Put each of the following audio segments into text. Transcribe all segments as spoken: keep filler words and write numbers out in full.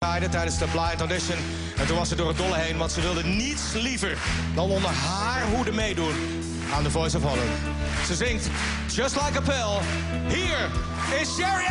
tijdens de blind audition. En toen was ze door het dolle heen, want ze wilde niets liever dan onder haar hoede meedoen aan The Voice of Holland. Ze zingt Just Like a Pill. Hier is Shary.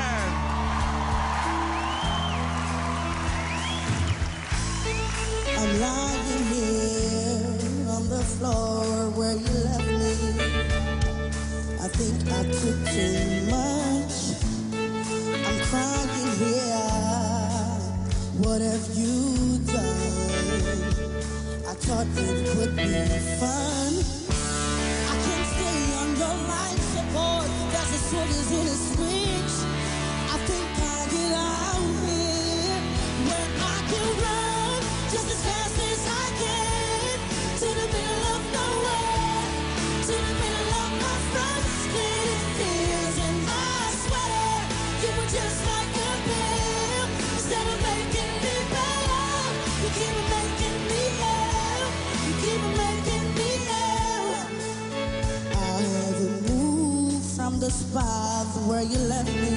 I'm lying here on the floor where you left me. I think I took too much. I'm crying here. What have you done? I thought it would be fun. I can't stay on your life support. That's as soon as in a switch. I think I'll get out here where I can run just as fast as I can to the middle of nowhere, to the middle of my frustrated fears. And I swear you were just like a pill. Instead of making me better, you keep making me ill. You keep making me ill. I haven't moved from the spot where you left me.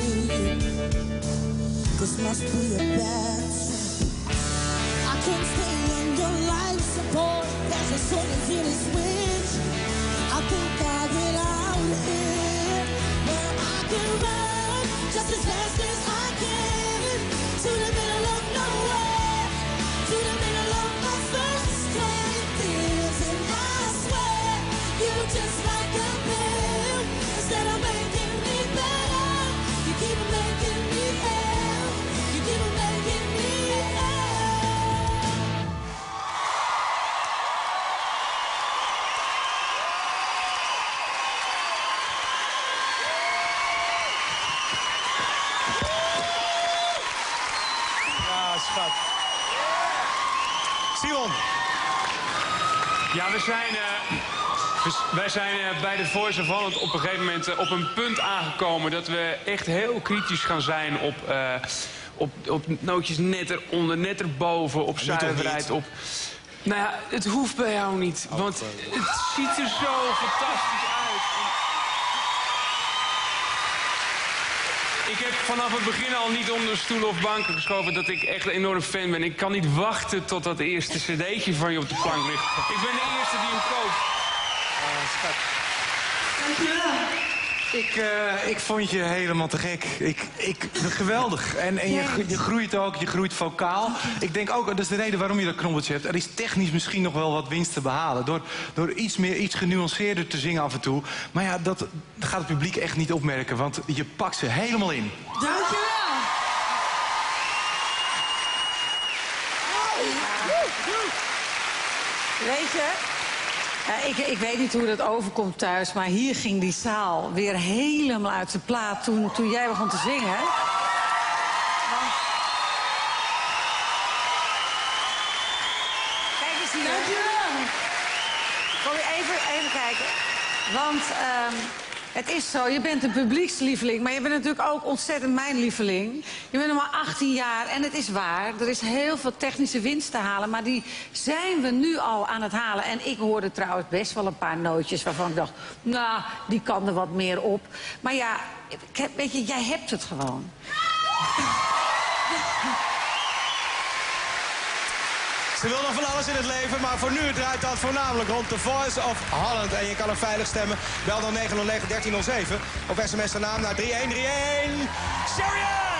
This must be a bad trip. I can't stay on your life support. There's a certain feeling switch. I think I'll get out here where I can run just as fast as I can to the middle of nowhere, to the middle of my frustrated fears. And I swear you were just like a pill. Instead of making me better, you keep making me ill. You keep making me ill. Ja, schat. Simon. Ja, we zijn, uh, we, wij zijn uh, bij de Voice of Holland op een gegeven moment uh, op een punt aangekomen dat we echt heel kritisch gaan zijn op, uh, op, op nootjes net eronder, net erboven, op zuiverheid, op... Nou ja, het hoeft bij jou niet, oh, want het ziet er zo fantastisch uit. Ik heb vanaf het begin al niet onder stoelen of banken geschoven dat ik echt een enorm fan ben. Ik kan niet wachten tot dat eerste cd'tje van je op de plank ligt. Ik ben de eerste die hem koopt. Uh, schat. Dankjewel. Ik, uh, ik vond je helemaal te gek. Ik, ik, geweldig. En, en je, je groeit ook, je groeit vocaal. Ik denk ook, dat is de reden waarom je dat knobbeltje hebt. Er is technisch misschien nog wel wat winst te behalen. Door, door iets meer, iets genuanceerder te zingen af en toe. Maar ja, dat gaat het publiek echt niet opmerken. Want je pakt ze helemaal in. Dankjewel. Weet je, uh, ik, ik weet niet hoe dat overkomt thuis, maar hier ging die zaal weer helemaal uit de plaat toen, toen jij begon te zingen. Want... Kijk eens hier. Dankjewel. Kom je even, even kijken. Want um, het is zo, je bent een publiekslieveling, maar je bent natuurlijk ook ontzettend mijn lieveling. Je bent nog maar achttien jaar en het is waar, er is heel veel technische winst te halen, maar die zijn we nu al aan het halen. En ik hoorde trouwens best wel een paar nootjes waarvan ik dacht, nou, die kan er wat meer op. Maar ja, ik heb, weet je, jij hebt het gewoon. Ze wil nog van alles in het leven, maar voor nu draait dat voornamelijk rond The Voice of Holland. En je kan er veilig stemmen. Bel dan negen nul negen, dertien nul zeven of sms de naam naar drie een drie een. Shary!